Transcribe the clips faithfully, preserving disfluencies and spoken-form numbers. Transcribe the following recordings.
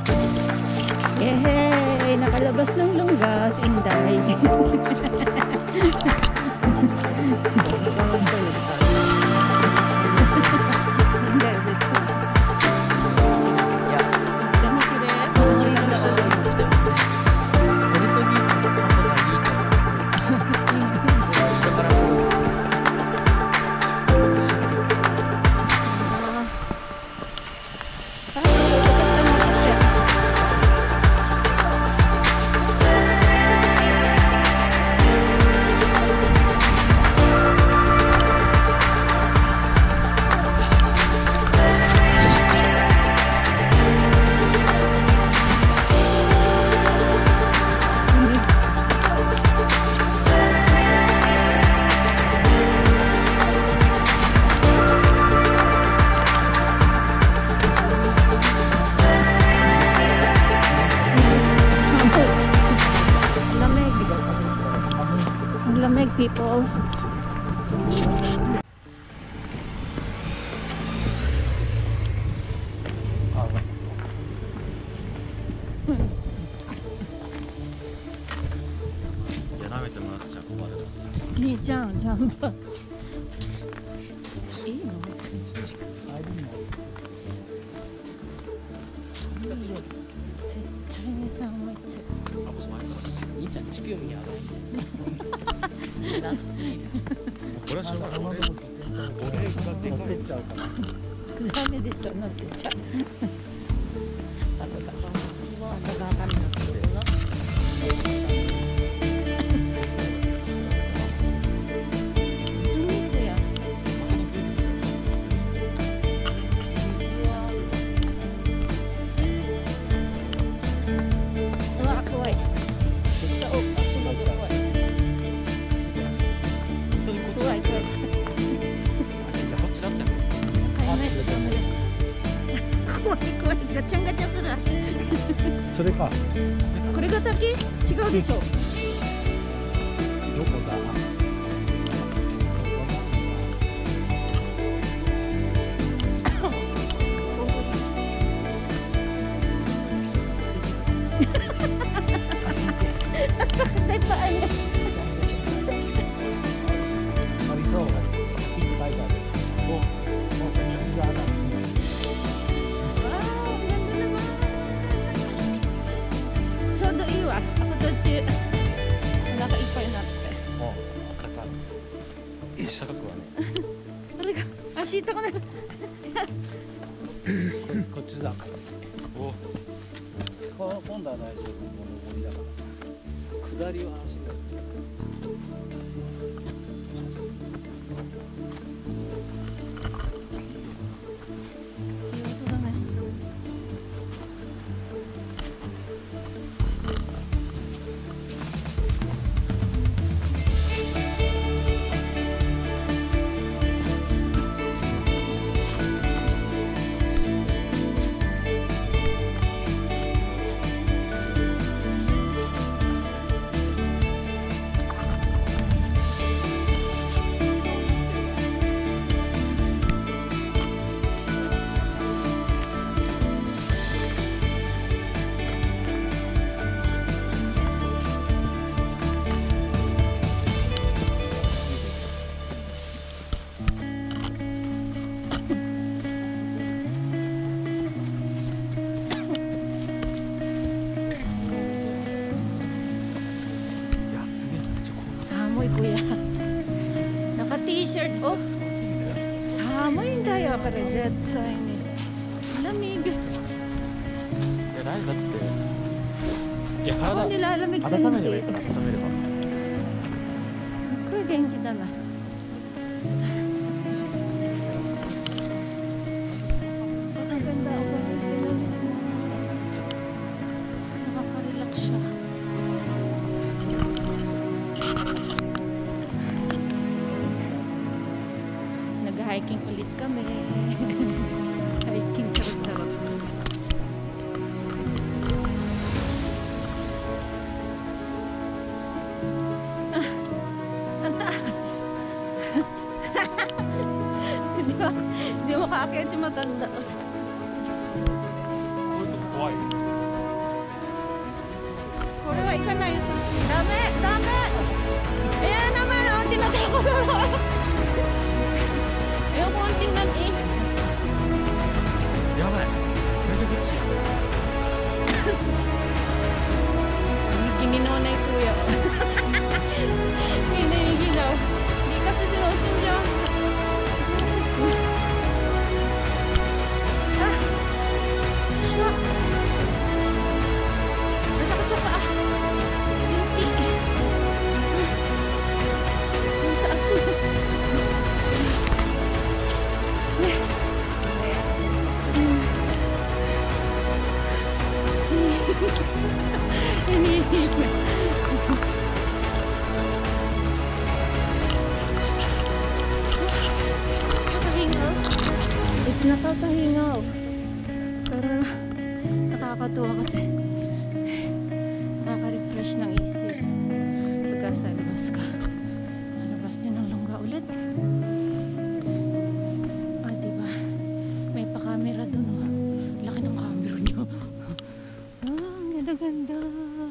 Yehey! Nakalabas ng lunggas, Inday. Lamig, people. Ni chan, chan ba?いいの？絶対に寒いっちゃう。いいじゃん、地球儀やばい。 これはしょうがない。俺がでかいっちゃうから。 ダメでしょ、乗ってちゃう。あとか、あとか、あかんなってるの。ガチャンガチャする。 それか。 これが先？違うでしょ。 どこだ？ Tay paan niya. ありそう。いっぱいだ。お、お、水がある。 ちょうどいいわ。あと途中お腹いっぱいになって。 お、高い。高くはね。 それが足痛くなる。 こっちだ。お、こ今度は大丈夫。上りだから。下りは足が。 T-shirt, oh,寒いんだよ、これ絶対に。lamig. いや、大だって。いや、体 Ako nilalamig siya 温めればいい hindi. から、温めれば。 すっごい元気だな。Ang ganda ang gamis nila. Nakaka-relax siya. Nag-hiking ulit kami. Hiking, charot-charot. Ah, ang taas. Hindi mo, hindi mo kaakyat yung matanda. こういうとこ怖い。 Hinihila. Nakakahingaw. Ito nakakahingaw. Pero nakakatuwa kasi nakaka-refresh ng isip. Pagka sa labas ka. Labas din ng lungga ulit. Ah, diba? May pa-camera dun, oh. Laki ng camera niyo. Ah, ganda-ganda.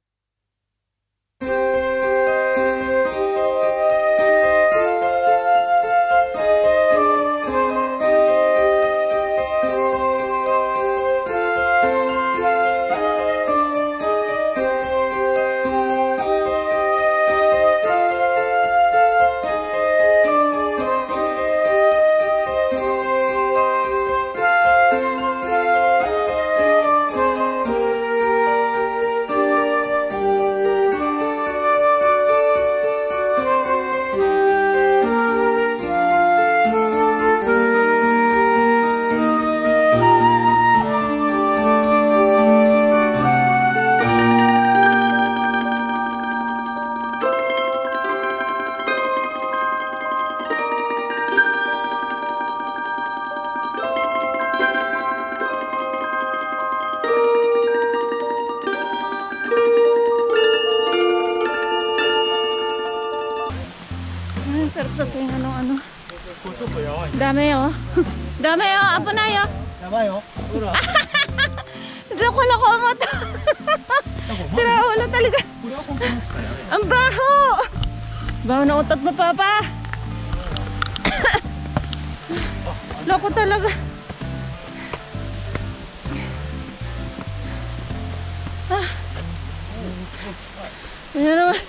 Sarap sa tuwing ano-ano. Dami oh. Dami oh. Apo na yo. Yabay oh. Ura. Diyan ko lang mo to. Sira ulo talaga. Ang baho. Baho na utot mo, Papa. Loko talaga. Ah. Ayan naman.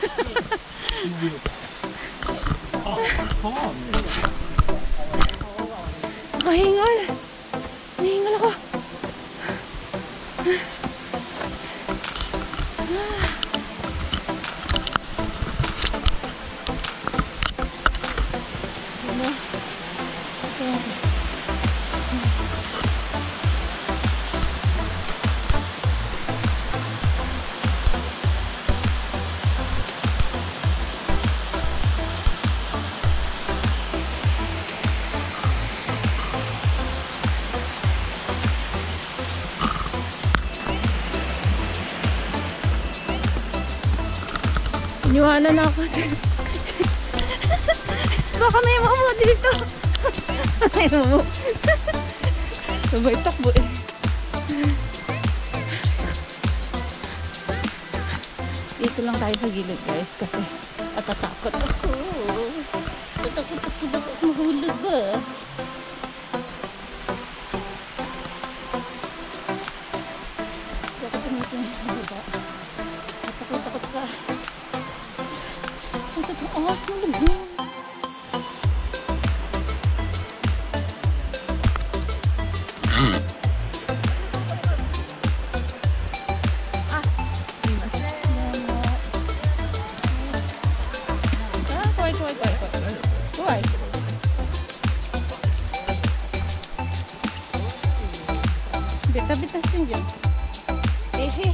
Nakahingal. Nahingal ako. Iniwanan na ako. Baka may mumu dito. May mumu. Sabay takbo eh. Dito lang tayo sa gilid, guys, kasi atatakot ako. Tatakot ako na mahulog ba. Dapat tumitingin sa baba. Tatakot-takot sa ang tataas ng lagoon. Bita-bitas din dyan. Ehe.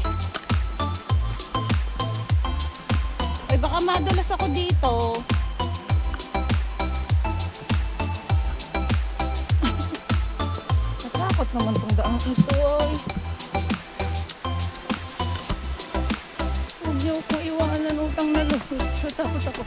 Ay, baka madulas ako dito. Natakot naman tong daang ito. Ay. Huwag niyo akong iwanan utang na loob. Natakot ako.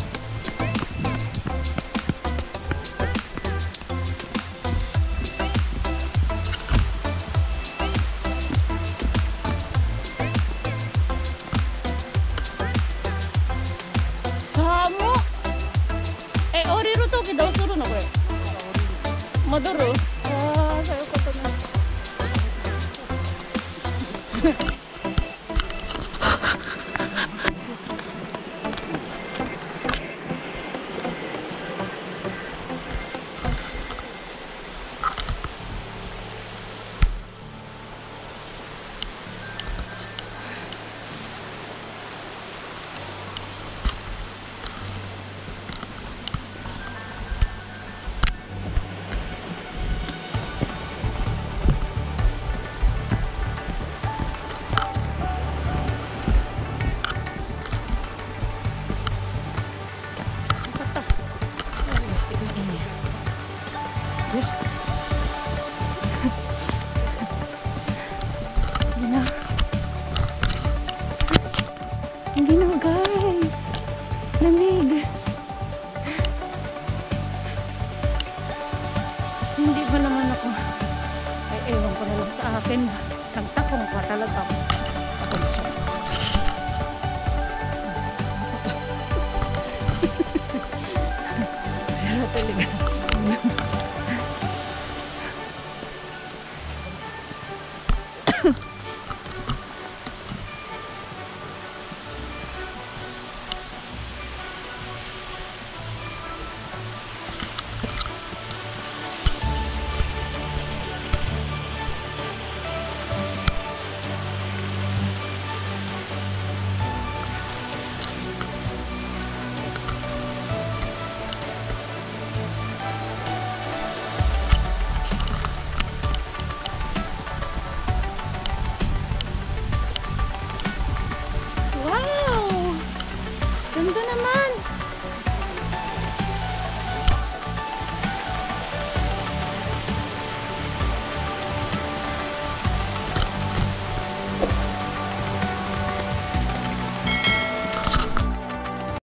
Maduro. Ah, sayo ko to na. Talagang. Ako na siya. Sira talaga.